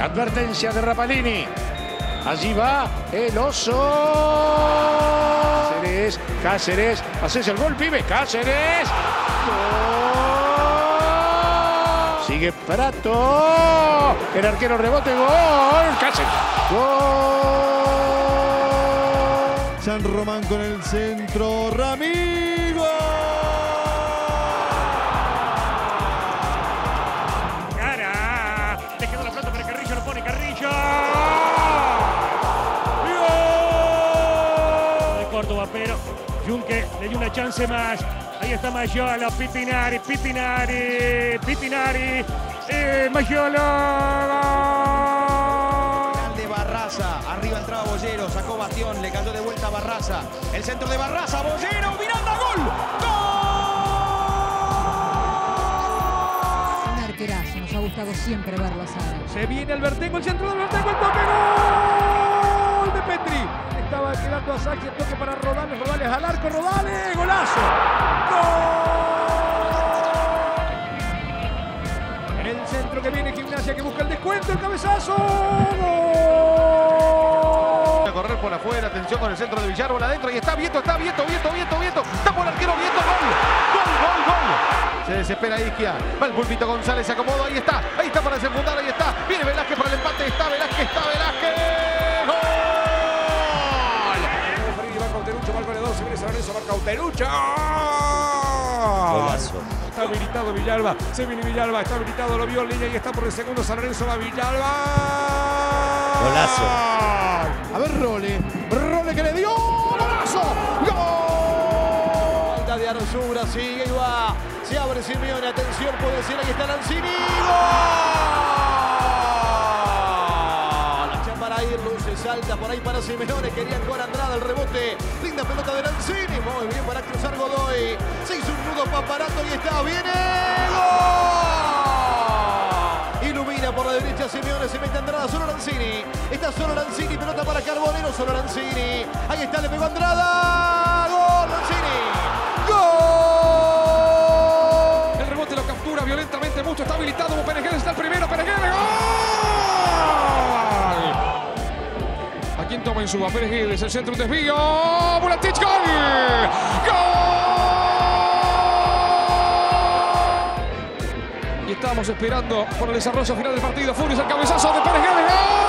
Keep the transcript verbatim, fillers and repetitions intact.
Advertencia de Rapalini. Allí va el oso. Cáceres, Cáceres. Haces el gol, pibe. Cáceres. Gol. Sigue Prato. El arquero rebote. Gol. Cáceres. Gol. San Román con el centro. Ramiro. Cara. Le quedó la pelota para Carrillo. Lo pone Carrillo. ¡Gol! De Córdoba, pero Junque le dio una chance más. Ahí está Mayolo. Pipinari. Pipinari. Pipinari. Eh, Mayolo. Barraza, arriba entraba Bollero, sacó Bastión, le cayó de vuelta a Barraza. El centro de Barraza, Bollero, Miranda, gol. ¡Gol! Un arquerazo, nos ha gustado siempre verlo, Sara. Se viene el Vertengo, el centro del Vertengo, el toque, gol de Petri. Estaba quedando a Sacchi, el toque para Rodales, Rodales al arco, Rodales, golazo. ¡Gol! El centro que viene Gimnasia, que busca el descuento, el cabezazo. Correr por afuera, atención con el centro de Villarbola adentro y está Vieto, está Vieto, Vieto, Vieto, Vieto, está por el arquero Vieto, gol, gol, gol, gol. Se desespera Isquia, va el Pulpito González, se acomoda, ahí está, ahí está para desenfundar, ahí está, viene Velázquez para el empate, está Velázquez, está Velázquez, gol. Va Cauterucho, va el goleador, se viene San Lorenzo, va Cauterucho. Golazo. Está habilitado Villalba, se viene Villalba, está habilitado, lo vio en línea y está por el segundo San Lorenzo, va Villalba. Golazo. A ver, Role. Role que le dio. ¡Golazo! ¡Gol! Falta de Arzura, sigue y va. Se abre Simeone, atención, puede ser, ahí está Lanzini. ¡Gol! Echa para ir, luce, salta por ahí para Simeone. Querían con Andrada el rebote. Linda pelota de Lanzini. Muy bien para cruzar Godoy. Se hizo un nudo Paparato y está. ¡Viene! ¡Gol! Ilumina por la derecha Simeone, se mete Andrada, solo Lanzini. Está solo Lanzini, pelota para Carbonero, solo Lanzini. Ahí está, le pegó Andrada. ¡Gol, Lanzini! ¡Gol! El rebote lo captura violentamente mucho, está habilitado. Peregués está el primero, Peregués. ¡Gol! ¿A quién toma en suba? Peregués, el centro, un desvío. Bulatich, gol. ¡Gol! Y estamos esperando por el desarrollo final del partido. Furios, el cabezazo de Peregués. ¡Gol!